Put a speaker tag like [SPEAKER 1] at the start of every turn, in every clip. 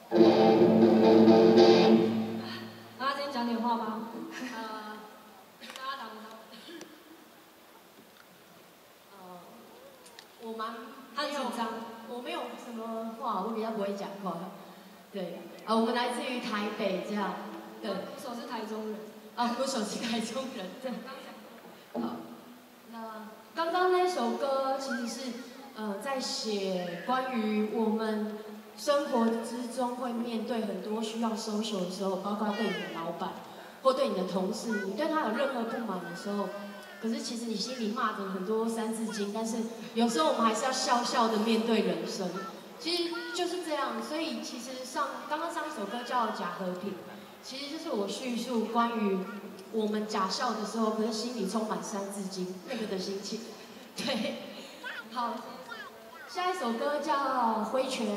[SPEAKER 1] 大家今天讲点话吧。大家打不到。
[SPEAKER 2] 我蛮
[SPEAKER 1] 很紧张，
[SPEAKER 2] 我没有什么话，我比较不会讲话。对，我们来自于台北，这样。对，
[SPEAKER 1] 鼓手是台中人。
[SPEAKER 2] 鼓手是台中人，对。好，那刚刚那首歌其实是在写关于我们生活之中会面对很多需要 social 的时候，包括对你的老板或对你的同事，你对他有任何不满的时候，可是其实你心里骂着很多三字经，但是有时候我们还是要笑笑的面对人生。其实就是这样，所以其实刚刚上一首歌叫《假和平》，其实就是我叙述关于我们假笑的时候，可是心里充满三字经那个的心情。对，好，下一首歌叫《挥拳》。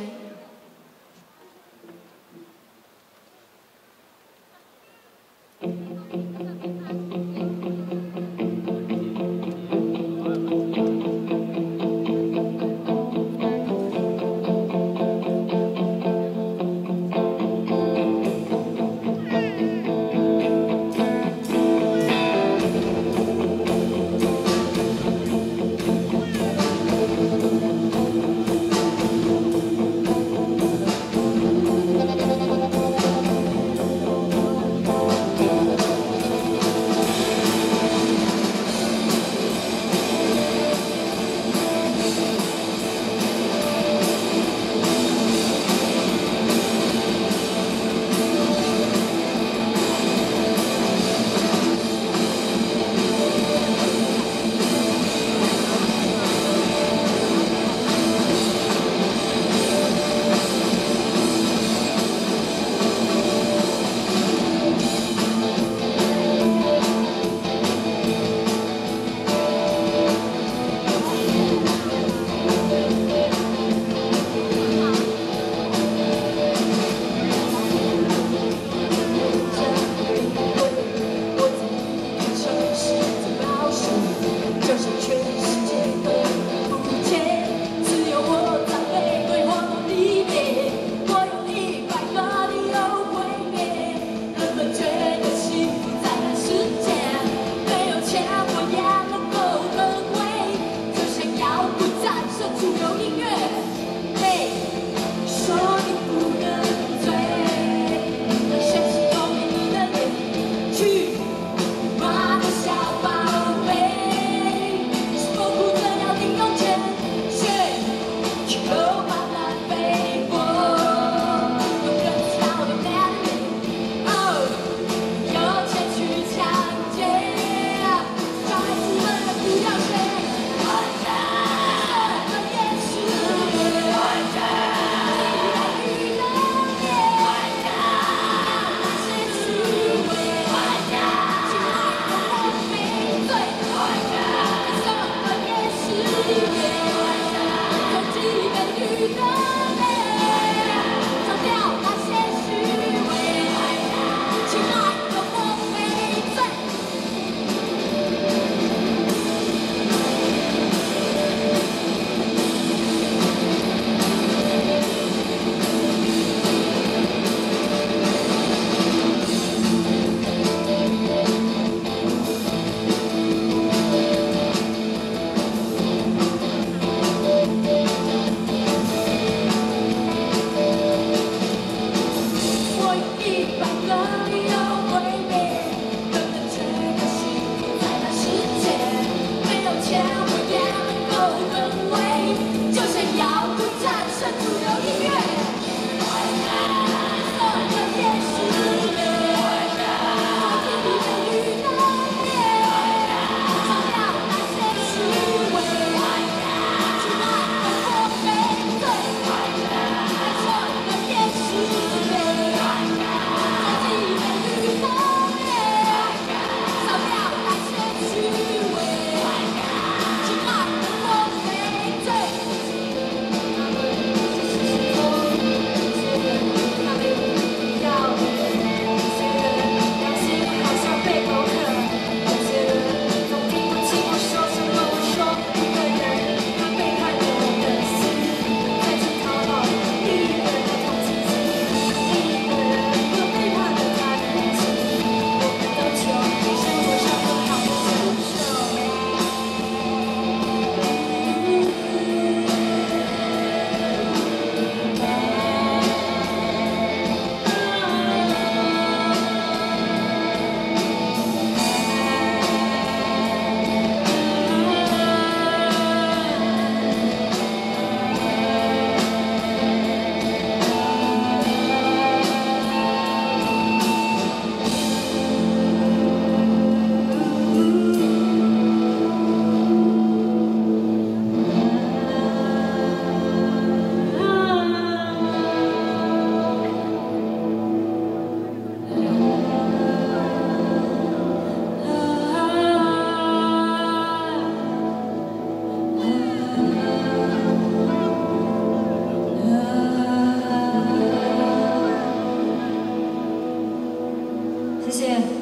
[SPEAKER 3] 谢谢。